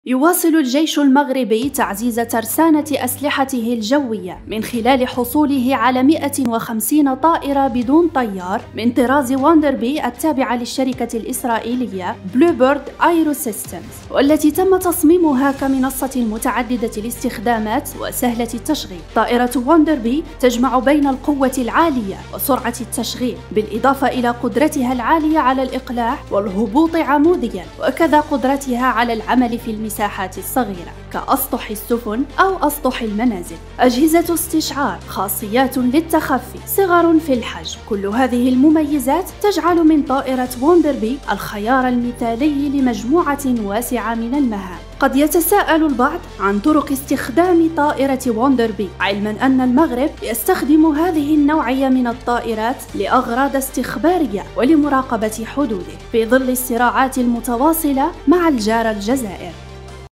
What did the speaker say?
يواصل الجيش المغربي تعزيز ترسانة أسلحته الجوية من خلال حصوله على 150 طائرة بدون طيار من طراز وندربي التابعة للشركة الإسرائيلية بلوبيرد أيرو سيستمز، والتي تم تصميمها كمنصة متعددة الاستخدامات وسهلة التشغيل. طائرة وندربي تجمع بين القوة العالية وسرعة التشغيل، بالإضافة إلى قدرتها العالية على الإقلاع والهبوط عمودياً، وكذا قدرتها على العمل في المساحات الصغيرة كأسطح السفن أو أسطح المنازل. أجهزة استشعار، خاصيات للتخفي، صغر في الحجم، كل هذه المميزات تجعل من طائرة وندربي الخيار المثالي لمجموعة واسعة من المهام. قد يتساءل البعض عن طرق استخدام طائرة وندربي، علما أن المغرب يستخدم هذه النوعية من الطائرات لأغراض استخبارية ولمراقبة حدوده في ظل الصراعات المتواصلة مع الجارة الجزائر.